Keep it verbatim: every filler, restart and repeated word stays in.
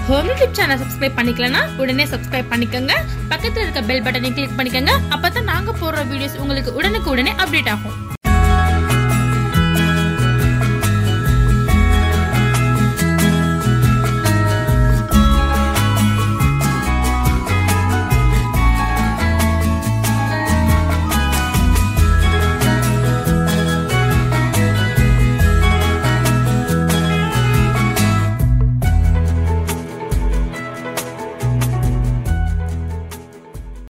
Home YouTube channel subscribe பண்ணிக்கலனா உடனே subscribe பண்ணிக்கங்க. பக்கத்துல இருக்க பெல் பட்டனை கிளிக் பண்ணிக்கங்க. அப்பதான் நாங்க போடுற வீடியோஸ் உங்களுக்கு உடனுக்கு உடனே அப்டேட் ஆகும்.